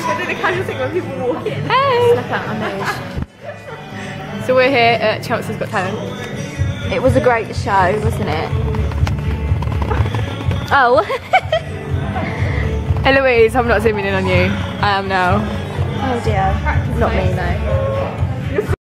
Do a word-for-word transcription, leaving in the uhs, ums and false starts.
I do the casual thing when people walk in. Hey! Slap out my nose. So we're here at Chelsea's Got Talent. It was a great show, wasn't it? Oh. Hey Louise, I'm not zooming in on you. I am now. Oh dear. Not me though.